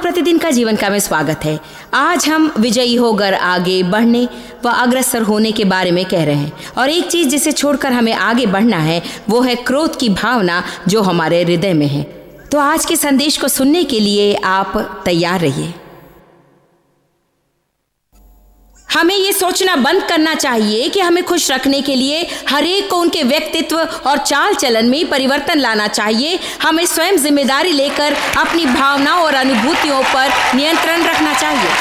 प्रतिदिन का जीवन का में स्वागत है। आज हम विजयी होकर आगे बढ़ने व अग्रसर होने के बारे में कह रहे हैं, और एक चीज जिसे छोड़कर हमें आगे बढ़ना है वो है क्रोध की भावना जो हमारे हृदय में है। तो आज के संदेश को सुनने के लिए आप तैयार रहिए। हमें ये सोचना बंद करना चाहिए कि हमें खुश रखने के लिए हर एक को उनके व्यक्तित्व और चाल चलन में परिवर्तन लाना चाहिए। हमें स्वयं जिम्मेदारी लेकर अपनी भावनाओं और अनुभूतियों पर नियंत्रण रखना चाहिए।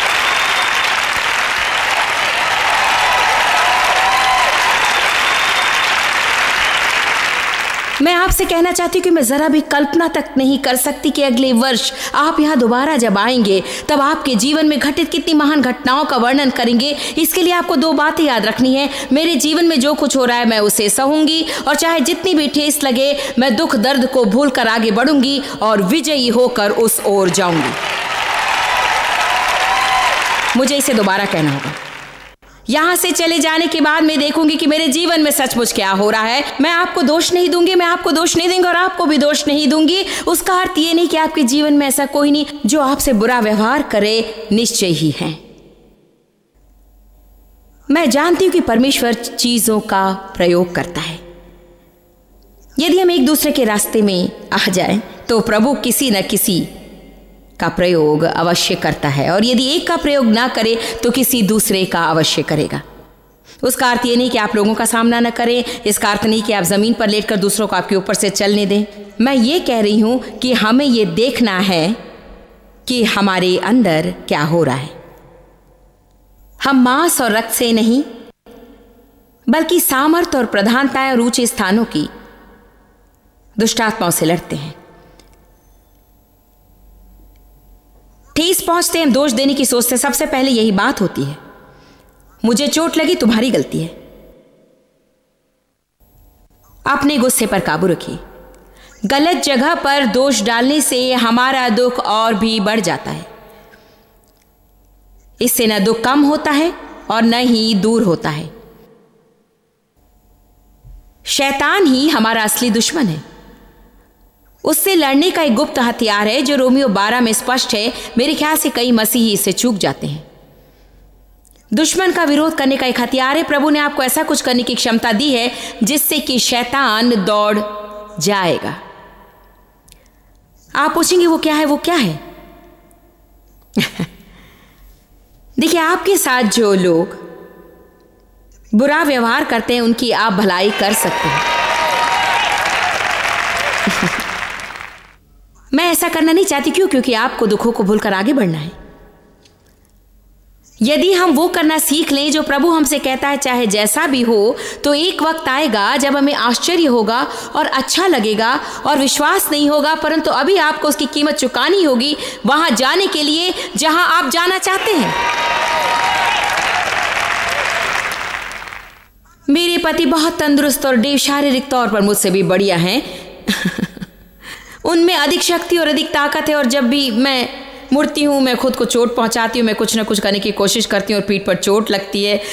मैं आपसे कहना चाहती हूँ कि मैं जरा भी कल्पना तक नहीं कर सकती कि अगले वर्ष आप यहाँ दोबारा जब आएंगे तब आपके जीवन में घटित कितनी महान घटनाओं का वर्णन करेंगे। इसके लिए आपको दो बातें याद रखनी है। मेरे जीवन में जो कुछ हो रहा है मैं उसे सहूंगी, और चाहे जितनी भी ठेस लगे मैं दुख दर्द को भूलकर आगे बढ़ूंगी और विजयी होकर उस ओर जाऊंगी। मुझे इसे दोबारा कहना होगा। यहां से चले जाने के बाद मैं देखूंगी कि मेरे जीवन में सचमुच क्या हो रहा है। मैं आपको दोष नहीं दूंगी, मैं आपको दोष नहीं दूंगी और आपको भी दोष नहीं दूंगी। उसका अर्थ ये नहीं कि आपके जीवन में ऐसा कोई नहीं जो आपसे बुरा व्यवहार करे, निश्चय ही है। मैं जानती हूं कि परमेश्वर चीजों का प्रयोग करता है। यदि हम एक दूसरे के रास्ते में आ जाएं तो प्रभु किसी न किसी का प्रयोग अवश्य करता है, और यदि एक का प्रयोग ना करे तो किसी दूसरे का अवश्य करेगा। उसका अर्थ ये नहीं कि आप लोगों का सामना न करें, इसका अर्थ नहीं कि आप जमीन पर लेटकर दूसरों को आपके ऊपर से चलने दें। मैं ये कह रही हूं कि हमें ये देखना है कि हमारे अंदर क्या हो रहा है। हम मांस और रक्त से नहीं बल्कि सामर्थ और प्रधानताएं और ऊंचे स्थानों की दुष्टात्माओं से लड़ते हैं। ठेस पहुंचते हैं, दोष देने की सोचते सबसे पहले यही बात होती है, मुझे चोट लगी, तुम्हारी गलती है। अपने गुस्से पर काबू रखिए। गलत जगह पर दोष डालने से हमारा दुख और भी बढ़ जाता है। इससे न दुख कम होता है और न ही दूर होता है। शैतान ही हमारा असली दुश्मन है। उससे लड़ने का एक गुप्त हथियार है जो रोमियो 12 में स्पष्ट है। मेरे ख्याल से कई मसीही इससे चूक जाते हैं। दुश्मन का विरोध करने का एक हथियार है। प्रभु ने आपको ऐसा कुछ करने की क्षमता दी है जिससे कि शैतान दौड़ जाएगा। आप पूछेंगे वो क्या है, वो क्या है? देखिए, आपके साथ जो लोग बुरा व्यवहार करते हैं उनकी आप भलाई कर सकते हैं। मैं ऐसा करना नहीं चाहती। क्यों? क्योंकि आपको दुखों को भूलकर आगे बढ़ना है। यदि हम वो करना सीख लें जो प्रभु हमसे कहता है, चाहे जैसा भी हो, तो एक वक्त आएगा जब हमें आश्चर्य होगा और अच्छा लगेगा और विश्वास नहीं होगा, परंतु अभी आपको उसकी कीमत चुकानी होगी वहां जाने के लिए जहां आप जाना चाहते हैं। मेरे पति बहुत तंदुरुस्त और डेव शारीरिक तौर पर मुझसे भी बढ़िया हैं। उनमें अधिक शक्ति और अधिक ताकत है, और जब भी मैं मुड़ती हूँ मैं खुद को चोट पहुँचाती हूँ। मैं कुछ ना कुछ करने की कोशिश करती हूँ और पीठ पर चोट लगती है।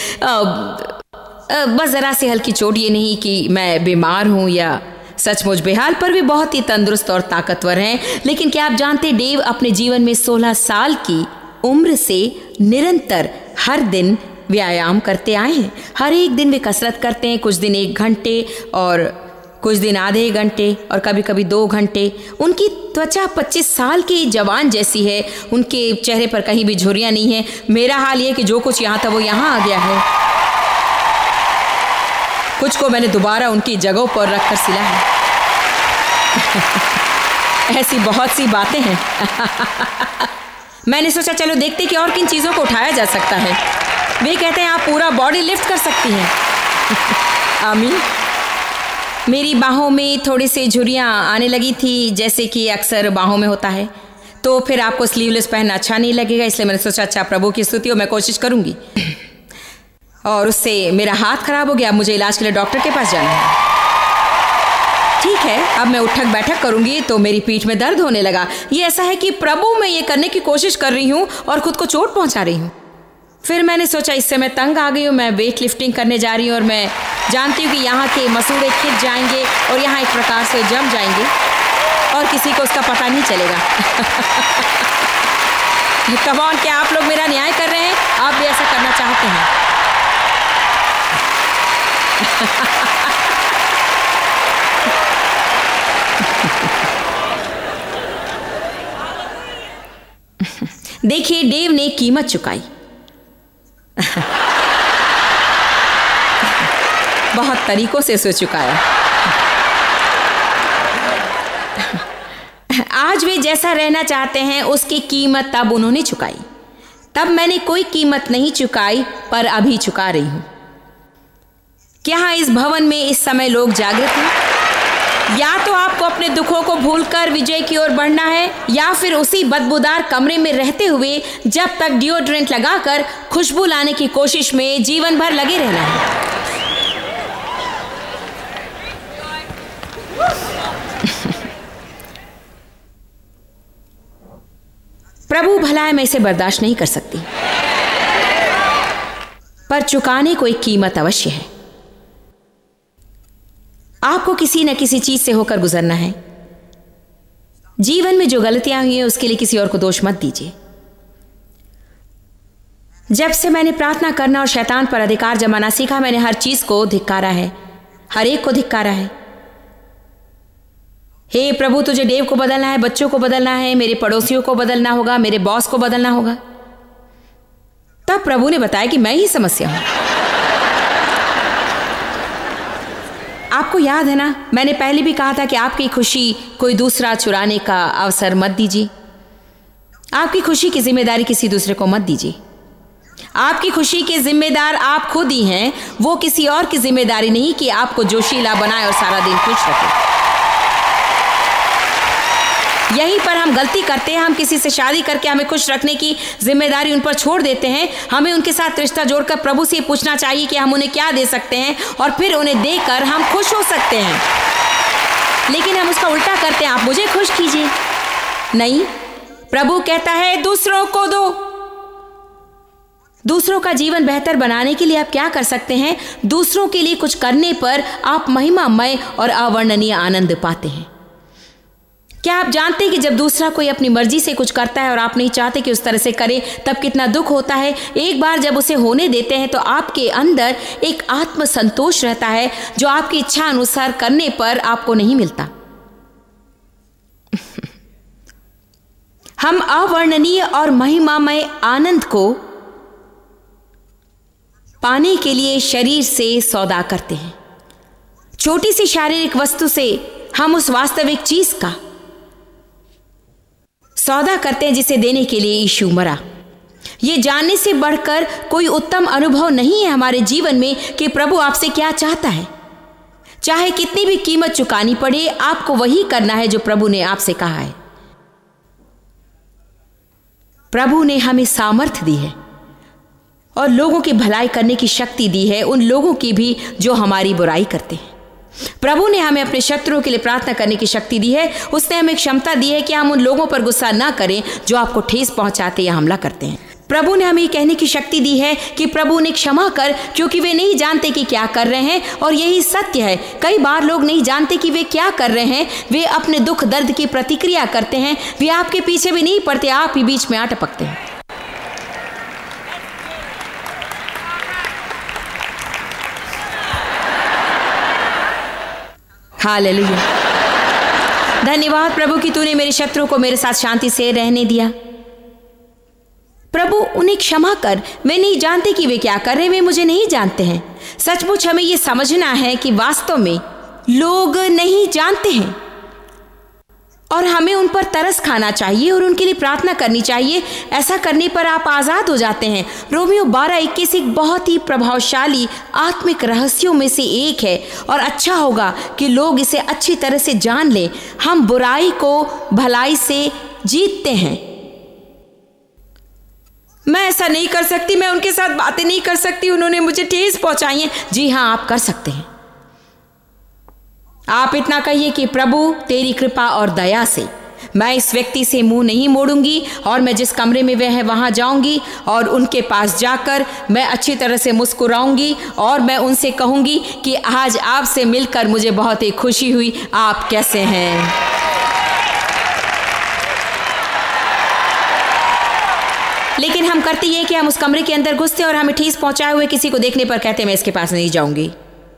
बस ज़रा सी हल्की चोट, ये नहीं कि मैं बीमार हूँ या सचमुच बेहाल, पर भी बहुत ही तंदुरुस्त और ताकतवर हैं। लेकिन क्या आप जानते, डेव अपने जीवन में 16 साल की उम्र से निरंतर हर दिन व्यायाम करते आए हैं। हर एक दिन वे कसरत करते हैं, कुछ दिन 1 घंटे और कुछ दिन आधे घंटे और कभी कभी 2 घंटे। उनकी त्वचा 25 साल की जवान जैसी है। उनके चेहरे पर कहीं भी झुर्रियां नहीं है। मेरा हाल ये कि जो कुछ यहाँ था वो यहाँ आ गया है। कुछ को मैंने दोबारा उनकी जगहों पर रखकर सिला है। ऐसी बहुत सी बातें हैं। मैंने सोचा चलो देखते कि और किन चीज़ों को उठाया जा सकता है। वे कहते हैं आप पूरा बॉडी लिफ्ट कर सकती हैं। आमीन। मेरी बाहों में थोड़ी सी झुर्रियाँ आने लगी थी, जैसे कि अक्सर बाहों में होता है। तो फिर आपको स्लीवलेस पहनना अच्छा नहीं लगेगा, इसलिए मैंने सोचा अच्छा प्रभु की स्तुति हो, मैं कोशिश करूँगी। और उससे मेरा हाथ खराब हो गया। अब मुझे इलाज के लिए डॉक्टर के पास जाना है। ठीक है, अब मैं उठक बैठक करूँगी तो मेरी पीठ में दर्द होने लगा। ये ऐसा है कि प्रभु मैं ये करने की कोशिश कर रही हूँ और खुद को चोट पहुँचा रही हूँ। फिर मैंने सोचा इससे मैं तंग आ गई हूँ, मैं वेट लिफ्टिंग करने जा रही हूँ और मैं जानती हूँ कि यहाँ के मसूड़े खिंच जाएंगे और यहाँ एक प्रकार से जम जाएंगे और किसी को उसका पता नहीं चलेगा। कम ऑन, क्या आप लोग मेरा न्याय कर रहे हैं? आप भी ऐसा करना चाहते हैं? देखिए, डेव ने कीमत चुकाई। बहुत तरीकों से उसे चुकाया। आज वे जैसा रहना चाहते हैं उसकी कीमत तब उन्होंने चुकाई। तब मैंने कोई कीमत नहीं चुकाई, पर अभी चुका रही हूं। क्या इस भवन में इस समय लोग जागृत हैं? या तो आपको अपने दुखों को भूलकर विजय की ओर बढ़ना है, या फिर उसी बदबूदार कमरे में रहते हुए जब तक डिओड्रेंट लगाकर खुशबू लाने की कोशिश में जीवन भर लगे रहना है। प्रभु भला है, मैं इसे बर्दाश्त नहीं कर सकती, पर चुकाने को एक कीमत अवश्य है। आपको किसी न किसी चीज से होकर गुजरना है। जीवन में जो गलतियां हुई हैं उसके लिए किसी और को दोष मत दीजिए। जब से मैंने प्रार्थना करना और शैतान पर अधिकार जमाना सीखा, मैंने हर चीज को धिक्कारा है, हर एक को धिक्कारा है। हे प्रभु, तुझे डेव को बदलना है, बच्चों को बदलना है, मेरे पड़ोसियों को बदलना होगा, मेरे बॉस को बदलना होगा। तब प्रभु ने बताया कि मैं ही समस्या हूं। आपको याद है ना, मैंने पहले भी कहा था कि आपकी खुशी कोई दूसरा चुराने का अवसर मत दीजिए। आपकी खुशी की जिम्मेदारी किसी दूसरे को मत दीजिए। आपकी खुशी के जिम्मेदार आप खुद ही हैं। वो किसी और की जिम्मेदारी नहीं कि आपको जोशीला बनाए और सारा दिन खुश रखे। यहीं पर हम गलती करते हैं। हम किसी से शादी करके हमें खुश रखने की जिम्मेदारी उन पर छोड़ देते हैं। हमें उनके साथ रिश्ता जोड़कर प्रभु से पूछना चाहिए कि हम उन्हें क्या दे सकते हैं और फिर उन्हें देकर हम खुश हो सकते हैं। लेकिन हम उसका उल्टा करते हैं, आप मुझे खुश कीजिए। नहीं, प्रभु कहता है दूसरों को दो। दूसरों का जीवन बेहतर बनाने के लिए आप क्या कर सकते हैं? दूसरों के लिए कुछ करने पर आप महिमामय और अवर्णनीय आनंद पाते हैं। क्या आप जानते हैं कि जब दूसरा कोई अपनी मर्जी से कुछ करता है और आप नहीं चाहते कि उस तरह से करे, तब कितना दुख होता है? एक बार जब उसे होने देते हैं तो आपके अंदर एक आत्म संतोष रहता है जो आपकी इच्छा अनुसार करने पर आपको नहीं मिलता। हम अवर्णनीय और महिमामय आनंद को पाने के लिए शरीर से सौदा करते हैं। छोटी सी शारीरिक वस्तु से हम उस वास्तविक चीज का सौदा करते हैं जिसे देने के लिए यीशु मरा। यह जानने से बढ़कर कोई उत्तम अनुभव नहीं है हमारे जीवन में कि प्रभु आपसे क्या चाहता है। चाहे कितनी भी कीमत चुकानी पड़े, आपको वही करना है जो प्रभु ने आपसे कहा है। प्रभु ने हमें सामर्थ्य दी है और लोगों की भलाई करने की शक्ति दी है, उन लोगों की भी जो हमारी बुराई करते हैं। प्रभु ने हमें अपने शत्रुओं के लिए प्रार्थना करने की शक्ति दी है। उसने हमें क्षमता दी है कि हम उन लोगों पर गुस्सा ना करें जो आपको ठेस पहुंचाते या हमला करते हैं। प्रभु ने हमें कहने की शक्ति दी है कि प्रभु ने क्षमा कर, क्योंकि वे नहीं जानते कि क्या कर रहे हैं। और यही सत्य है, कई बार लोग नहीं जानते कि वे क्या कर रहे हैं। वे अपने दुख दर्द की प्रतिक्रिया करते हैं। वे आपके पीछे भी नहीं पड़ते, आप ही बीच में आ टपकते हैं। हालेलुया। धन्यवाद प्रभु कि तूने मेरे शत्रु को मेरे साथ शांति से रहने दिया। प्रभु, उन्हें क्षमा कर, वे नहीं जानते कि वे क्या कर रहे हैं, वे मुझे नहीं जानते हैं। सचमुच हमें यह समझना है कि वास्तव में लोग नहीं जानते हैं और हमें उन पर तरस खाना चाहिए और उनके लिए प्रार्थना करनी चाहिए। ऐसा करने पर आप आजाद हो जाते हैं। रोमियो 12:21 एक बहुत ही प्रभावशाली आत्मिक रहस्यों में से एक है और अच्छा होगा कि लोग इसे अच्छी तरह से जान लें। हम बुराई को भलाई से जीतते हैं। मैं ऐसा नहीं कर सकती, मैं उनके साथ बातें नहीं कर सकती, उन्होंने मुझे ठेस पहुंचाई है। जी हाँ, आप कर सकते हैं। आप इतना कहिए कि प्रभु तेरी कृपा और दया से मैं इस व्यक्ति से मुंह नहीं मोड़ूंगी और मैं जिस कमरे में वह है वहां जाऊंगी और उनके पास जाकर मैं अच्छी तरह से मुस्कुराऊंगी और मैं उनसे कहूंगी कि आज आपसे मिलकर मुझे बहुत ही खुशी हुई। आप कैसे हैं? हम करते ये कि हम उस कमरे के अंदर घुसते और हमें ठेस पहुंचाए हुए किसी को देखने पर कहते मैं इसके पास नहीं जाऊंगी।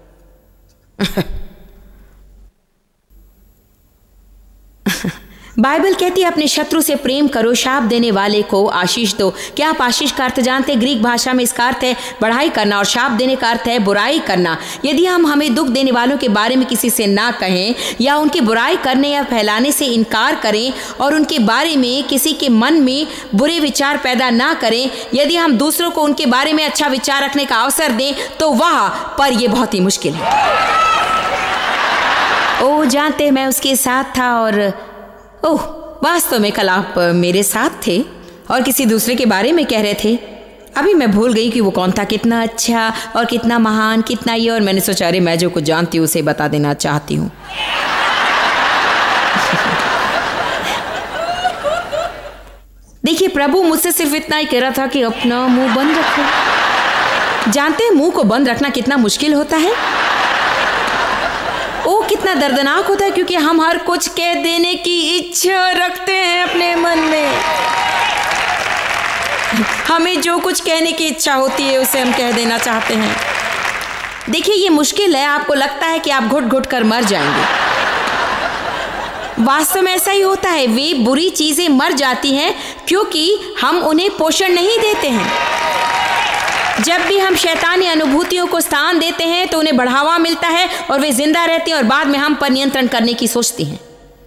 बाइबल कहती है अपने शत्रु से प्रेम करो, शाप देने वाले को आशीष दो। क्या आप आशीष का अर्थ जानते हैं? ग्रीक भाषा में इसका अर्थ है बढ़ाई करना और शाप देने का अर्थ है बुराई करना। यदि हम हमें दुख देने वालों के बारे में किसी से ना कहें या उनकी बुराई करने या फैलाने से इनकार करें और उनके बारे में किसी के मन में बुरे विचार पैदा ना करें, यदि हम दूसरों को उनके बारे में अच्छा विचार रखने का अवसर दें तो वह पर यह बहुत ही मुश्किल है। ओ जानते मैं उसके साथ था और ओह वास्तव में कल आप मेरे साथ थे और किसी दूसरे के बारे में कह रहे थे। अभी मैं भूल गई कि वो कौन था, कितना अच्छा और कितना महान, कितना ये, और मैंने सोचा अरे मैं जो कुछ जानती हूँ उसे बता देना चाहती हूँ। देखिए प्रभु मुझसे सिर्फ इतना ही कह रहा था कि अपना मुंह बंद रखो। जानते हैं मुंह को बंद रखना कितना मुश्किल होता है? ओ कितना दर्दनाक होता है, क्योंकि हम हर कुछ कह देने की इच्छा रखते हैं अपने मन में। हमें जो कुछ कहने की इच्छा होती है उसे हम कह देना चाहते हैं। देखिए ये मुश्किल है। आपको लगता है कि आप घुट घुट कर मर जाएंगे, वास्तव में ऐसा ही होता है। वे बुरी चीजें मर जाती हैं क्योंकि हम उन्हें पोषण नहीं देते हैं। जब भी हम शैतानी अनुभूतियों को स्थान देते हैं तो उन्हें बढ़ावा मिलता है और वे जिंदा रहती हैं और बाद में हम पर नियंत्रण करने की सोचती हैं।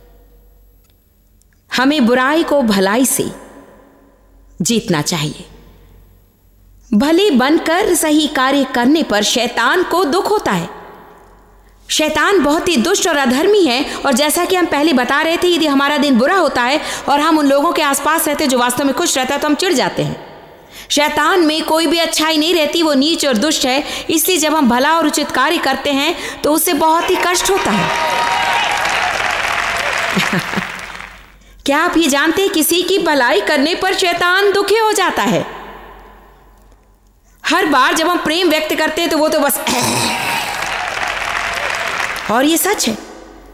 हमें बुराई को भलाई से जीतना चाहिए। भले बनकर सही कार्य करने पर शैतान को दुख होता है। शैतान बहुत ही दुष्ट और अधर्मी है, और जैसा कि हम पहले बता रहे थे, यदि हमारा दिन बुरा होता है और हम उन लोगों के आसपास रहते जो वास्तव में खुश रहता है तो हम चिढ़ जाते हैं। शैतान में कोई भी अच्छाई नहीं रहती, वो नीच और दुष्ट है। इसलिए जब हम भला और उचित कार्य करते हैं तो उससे बहुत ही कष्ट होता है। क्या आप ये जानते हैं किसी की भलाई करने पर शैतान दुखी हो जाता है? हर बार जब हम प्रेम व्यक्त करते हैं तो वो तो बस और ये सच है।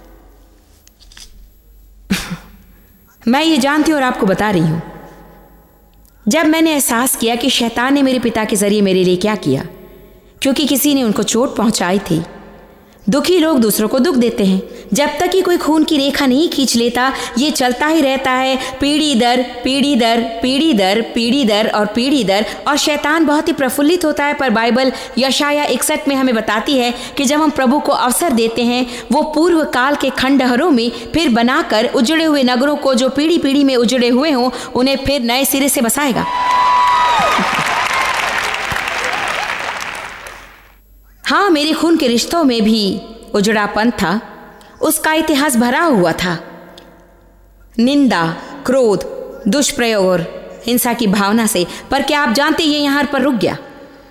मैं ये जानती हूं और आपको बता रही हूं। जब मैंने एहसास किया कि शैतान ने मेरे पिता के जरिए मेरे लिए क्या किया, क्योंकि किसी ने उनको चोट पहुंचाई थी। दुखी लोग दूसरों को दुख देते हैं। जब तक कि कोई खून की रेखा नहीं खींच लेता, ये चलता ही रहता है, पीढ़ी दर पीढ़ी दर पीढ़ी दर पीढ़ी दर और पीढ़ी दर, और शैतान बहुत ही प्रफुल्लित होता है। पर बाइबल यशाया 61 में हमें बताती है कि जब हम प्रभु को अवसर देते हैं, वो पूर्व काल के खंडहरों में फिर बनाकर उजड़े हुए नगरों को जो पीढ़ी पीढ़ी में उजड़े हुए हों, उन्हें फिर नए सिरे से बसाएगा। हाँ, मेरे खून के रिश्तों में भी उजड़ापन था। उसका इतिहास भरा हुआ था। निंदा, क्रोध, दुष्प्रयोग और हिंसा की भावना से। पर क्या आप जानते ये यहां पर रुक गया?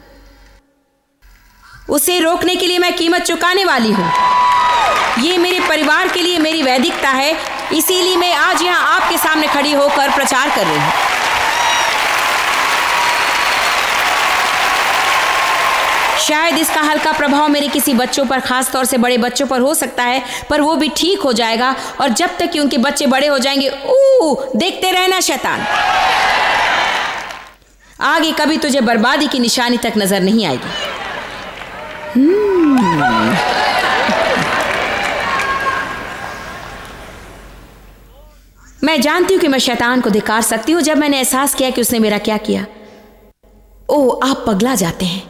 उसे रोकने के लिए मैं कीमत चुकाने वाली हूं। ये मेरे परिवार के लिए मेरी वैदिकता है। इसीलिए मैं आज यहां आपके सामने खड़ी होकर प्रचार कर रही हूं। शायद इसका हल्का प्रभाव मेरे किसी बच्चों पर, खास तौर से बड़े बच्चों पर हो सकता है, पर वो भी ठीक हो जाएगा। और जब तक कि उनके बच्चे बड़े हो जाएंगे, देखते रहना शैतान, आगे कभी तुझे बर्बादी की निशानी तक नजर नहीं आएगी। मैं जानती हूं कि मैं शैतान को धिक्कार सकती हूं। जब मैंने एहसास किया कि उसने मेरा क्या किया, आप पगला जाते हैं।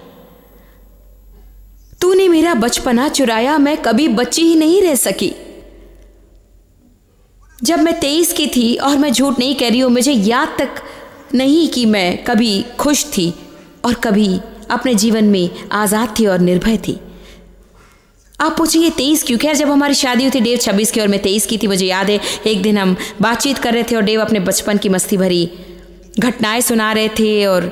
तूने मेरा बचपना चुराया, मैं कभी बच्ची ही नहीं रह सकी। जब मैं 23 की थी, और मैं झूठ नहीं कह रही हूं, मुझे याद तक नहीं कि मैं कभी खुश थी और कभी अपने जीवन में आज़ाद थी और निर्भय थी। आप पूछेंगे 23 क्यों? खैर, जब हमारी शादी हुई थी, डेव 26 की और मैं 23 की थी। मुझे याद है एक दिन हम बातचीत कर रहे थे और डेव अपने बचपन की मस्ती भरी घटनाएं सुना रहे थे। और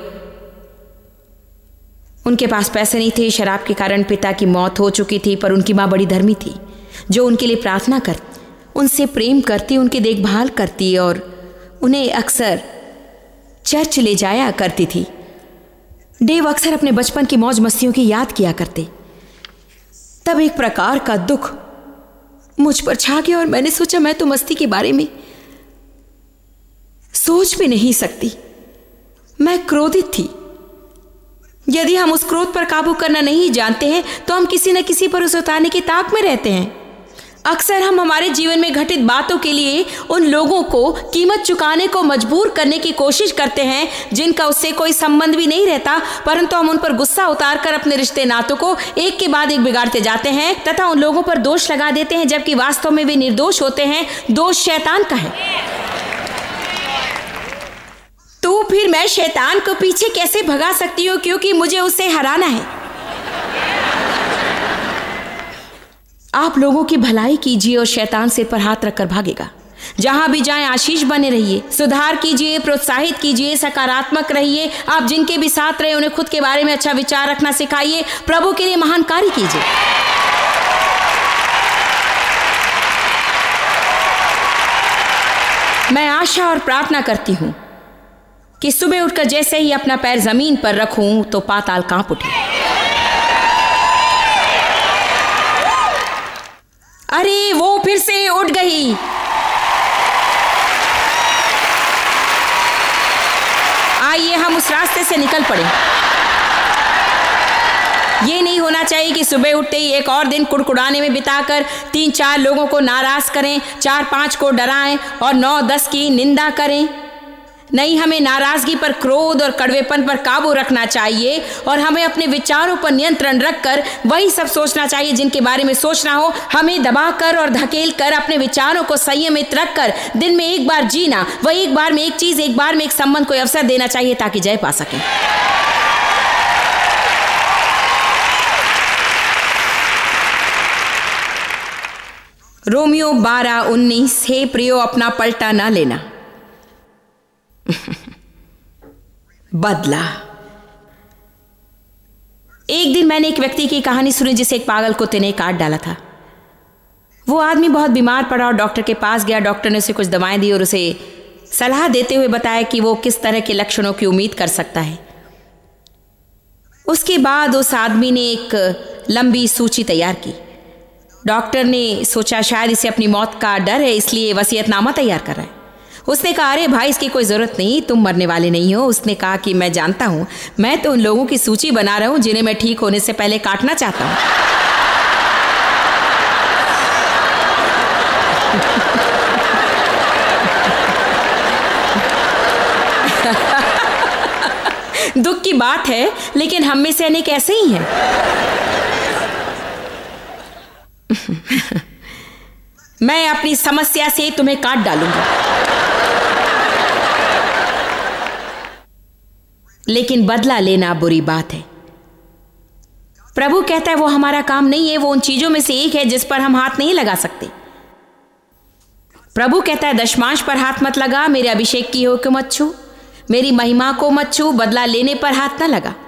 उनके पास पैसे नहीं थे, शराब के कारण पिता की मौत हो चुकी थी, पर उनकी माँ बड़ी धर्मी थी जो उनके लिए प्रार्थना करती, उनसे प्रेम करती, उनकी देखभाल करती और उन्हें अक्सर चर्च ले जाया करती थी। डेव अक्सर अपने बचपन की मौज मस्तियों की याद किया करते। तब एक प्रकार का दुख मुझ पर छा गया और मैंने सोचा मैं तो मस्ती के बारे में सोच भी नहीं सकती। मैं क्रोधित थी। यदि हम उस क्रोध पर काबू करना नहीं जानते हैं तो हम किसी न किसी पर उसे उतारने की ताक में रहते हैं। अक्सर हम हमारे जीवन में घटित बातों के लिए उन लोगों को कीमत चुकाने को मजबूर करने की कोशिश करते हैं जिनका उससे कोई संबंध भी नहीं रहता, परंतु हम उन पर गुस्सा उतारकर अपने रिश्ते नातों को एक के बाद एक बिगाड़ते जाते हैं तथा उन लोगों पर दोष लगा देते हैं, जबकि वास्तव में वे निर्दोष होते हैं। दोष शैतान का है। तो फिर मैं शैतान को पीछे कैसे भगा सकती हूँ, क्योंकि मुझे उसे हराना है। आप लोगों की भलाई कीजिए और शैतान सिर पर हाथ रखकर भागेगा। जहां भी जाएं आशीष बने रहिए, सुधार कीजिए, प्रोत्साहित कीजिए, सकारात्मक रहिए। आप जिनके भी साथ रहे उन्हें खुद के बारे में अच्छा विचार रखना सिखाइए। प्रभु के लिए महान कार्य कीजिए। मैं आशा और प्रार्थना करती हूं कि सुबह उठकर जैसे ही अपना पैर जमीन पर रखूं तो पाताल कांप उठे। अरे वो फिर से उठ गई। आइए हम उस रास्ते से निकल पड़े। ये नहीं होना चाहिए कि सुबह उठते ही एक और दिन कुड़कुड़ाने में बिताकर 3-4 लोगों को नाराज करें, 4-5 को डराएं और 9-10 की निंदा करें। नहीं, हमें नाराजगी पर, क्रोध और कड़वेपन पर काबू रखना चाहिए और हमें अपने विचारों पर नियंत्रण रखकर वही सब सोचना चाहिए जिनके बारे में सोचना हो। हमें दबाकर और धकेल कर अपने विचारों को संयमित रखकर दिन में एक बार जीना, वही एक बार में एक चीज, एक बार में एक संबंध को अवसर देना चाहिए ताकि जय पा सकें। रोमियो 12:19, हे प्रियो अपना पलटा ना लेना। बदला। एक दिन मैंने एक व्यक्ति की कहानी सुनी जिसे एक पागल कुत्ते ने काट डाला था। वो आदमी बहुत बीमार पड़ा और डॉक्टर के पास गया। डॉक्टर ने उसे कुछ दवाएं दी और उसे सलाह देते हुए बताया कि वो किस तरह के लक्षणों की उम्मीद कर सकता है। उसके बाद उस आदमी ने एक लंबी सूची तैयार की। डॉक्टर ने सोचा शायद इसे अपनी मौत का डर है, इसलिए वसीयतनामा तैयार कर रहा है। उसने कहा, अरे भाई इसकी कोई ज़रूरत नहीं, तुम मरने वाले नहीं हो। उसने कहा कि मैं जानता हूँ, मैं तो उन लोगों की सूची बना रहा हूँ जिन्हें मैं ठीक होने से पहले काटना चाहता हूँ। दुख की बात है, लेकिन हम में से अनेक ऐसे ही हैं। मैं अपनी समस्या से तुम्हें काट डालूंगा, लेकिन बदला लेना बुरी बात है। प्रभु कहता है वो हमारा काम नहीं है, वो उन चीजों में से एक है जिस पर हम हाथ नहीं लगा सकते। प्रभु कहता है दशमांश पर हाथ मत लगा, मेरे अभिषेक की हो को मत छू, मेरी महिमा को मत छू, बदला लेने पर हाथ न लगा।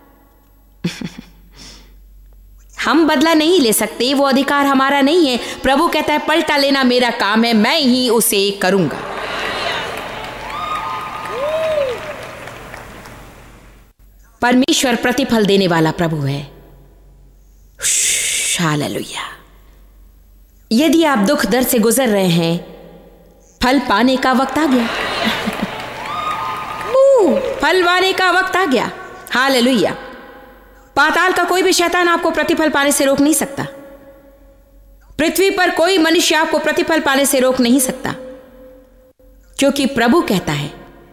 हम बदला नहीं ले सकते, वो अधिकार हमारा नहीं है। प्रभु कहता है पलटा लेना मेरा काम है, मैं ही उसे करूंगा। परमेश्वर प्रतिफल देने वाला प्रभु है। हालेलुया। यदि आप दुख दर्द से गुजर रहे हैं, फल पाने का वक्त आ गया। फल पाने का वक्त आ गया। हालेलुया। पाताल का कोई भी शैतान आपको प्रतिफल पाने से रोक नहीं सकता। पृथ्वी पर कोई मनुष्य आपको प्रतिफल पाने से रोक नहीं सकता, क्योंकि प्रभु कहता है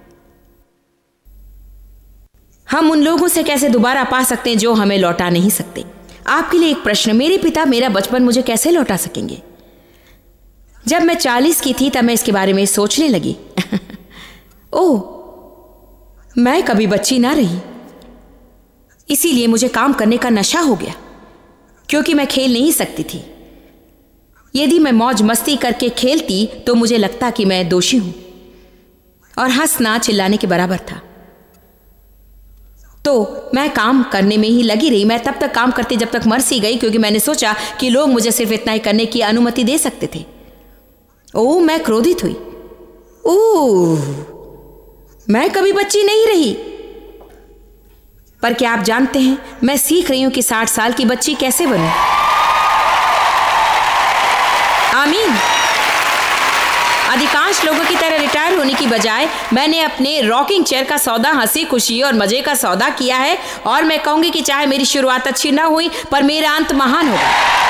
हम उन लोगों से कैसे दोबारा पा सकते हैं जो हमें लौटा नहीं सकते। आपके लिए एक प्रश्न, मेरे पिता मेरा बचपन मुझे कैसे लौटा सकेंगे? जब मैं 40 की थी तब मैं इसके बारे में सोचने लगी। ओह, मैं कभी बच्ची ना रही, इसीलिए मुझे काम करने का नशा हो गया, क्योंकि मैं खेल नहीं सकती थी। यदि मैं मौज मस्ती करके खेलती तो मुझे लगता कि मैं दोषी हूं और हंसना चिल्लाने के बराबर था। तो मैं काम करने में ही लगी रही। मैं तब तक काम करती जब तक मर सी गई, क्योंकि मैंने सोचा कि लोग मुझे सिर्फ इतना ही करने की अनुमति दे सकते थे। ओह, मैं क्रोधित हुई। ओह, मैं कभी बच्ची नहीं रही। पर क्या आप जानते हैं, मैं सीख रही हूं कि 60 साल की बच्ची कैसे बनूं। आमीन। अधिकांश लोगों की तरह रिटायर होने की बजाय मैंने अपने रॉकिंग चेयर का सौदा हंसी खुशी और मजे का सौदा किया है, और मैं कहूंगी कि चाहे मेरी शुरुआत अच्छी ना हुई पर मेरा अंत महान होगा।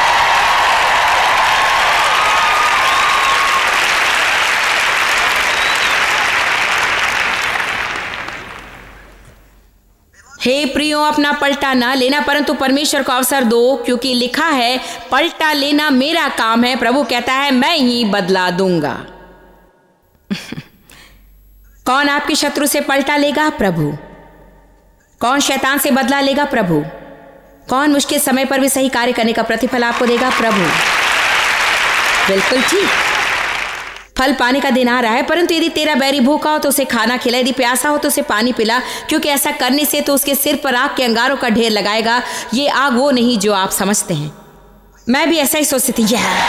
हे प्रियो, अपना पलटा ना लेना परंतु परमेश्वर को अवसर दो, क्योंकि लिखा है पलटा लेना मेरा काम है, प्रभु कहता है मैं ही बदला दूंगा। कौन आपके शत्रु से पलटा लेगा? प्रभु। कौन शैतान से बदला लेगा? प्रभु। कौन मुश्किल समय पर भी सही कार्य करने का प्रतिफल आपको देगा? प्रभु। बिल्कुल ठीक। फल पाने का दिन आ रहा है, परंतु यदि तेरा बैरी भूखा हो तो उसे खाना खिला, यदि प्यासा हो तो उसे पानी पिला, क्योंकि ऐसा करने से तो उसके सिर पर आग के अंगारों का ढेर लगाएगा। ये आग वो नहीं जो आप समझते हैं। मैं भी ऐसा ही सोचती थी।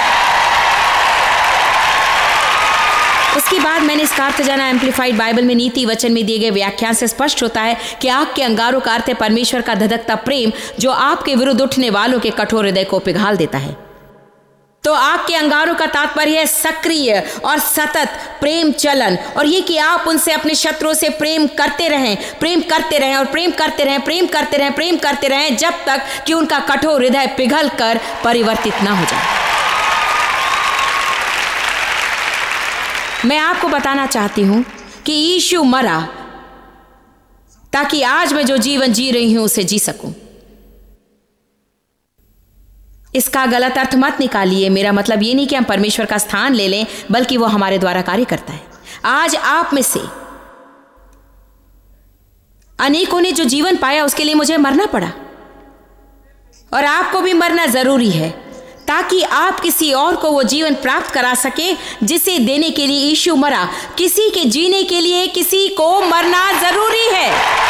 उसके बाद मैंने इसका अर्थ जाना। एम्प्लीफाइड बाइबल में नीति वचन में दिए गए व्याख्यान से स्पष्ट होता है कि आग के अंगारों का अर्थ है परमेश्वर का धधकता प्रेम, जो आपके विरुद्ध उठने वालों के कठोर हृदय को पिघाल देता है। तो आग के अंगारों का तात्पर्य है सक्रिय और सतत प्रेम चलन, और ये कि आप उनसे अपने शत्रुओं से प्रेम करते रहें, प्रेम करते रहें और प्रेम करते रहें, प्रेम करते रहें, प्रेम करते रहें, जब तक कि उनका कठोर हृदय पिघल कर परिवर्तित ना हो जाए। मैं आपको बताना चाहती हूं कि यीशु मरा ताकि आज मैं जो जीवन जी रही हूं उसे जी सकूं। इसका गलत अर्थ मत निकालिए। मेरा मतलब ये नहीं कि हम परमेश्वर का स्थान ले लें, बल्कि वो हमारे द्वारा कार्य करता है। आज आप में से अनेकों ने जो जीवन पाया उसके लिए मुझे मरना पड़ा, और आपको भी मरना जरूरी है ताकि आप किसी और को वो जीवन प्राप्त करा सके जिसे देने के लिए यीशु मरा। किसी के जीने के लिए किसी को मरना जरूरी है।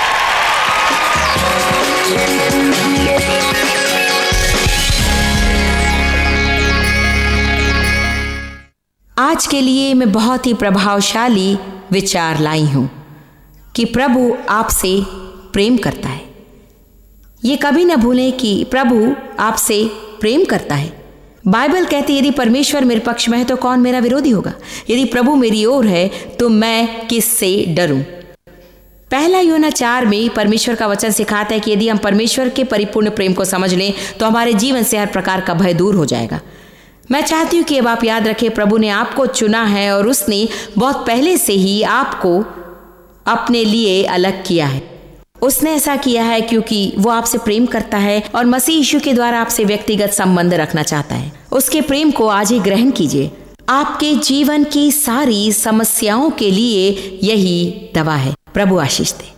आज के लिए मैं बहुत ही प्रभावशाली विचार लाई हूं कि प्रभु आपसे प्रेम करता है। ये कभी न भूलें कि प्रभु आपसे प्रेम करता है। बाइबल कहती है यदि परमेश्वर मेरे पक्ष में है तो कौन मेरा विरोधी होगा? यदि प्रभु मेरी ओर है तो मैं किससे डरूं? पहला यूहन्ना 4 में परमेश्वर का वचन सिखाता है कि यदि हम परमेश्वर के परिपूर्ण प्रेम को समझ लें तो हमारे जीवन से हर प्रकार का भय दूर हो जाएगा। मैं चाहती हूं कि अब आप याद रखें, प्रभु ने आपको चुना है और उसने बहुत पहले से ही आपको अपने लिए अलग किया है। उसने ऐसा किया है क्योंकि वो आपसे प्रेम करता है और मसीह यीशु के द्वारा आपसे व्यक्तिगत संबंध रखना चाहता है। उसके प्रेम को आज ही ग्रहण कीजिए। आपके जीवन की सारी समस्याओं के लिए यही दवा है। प्रभु आशीष दे।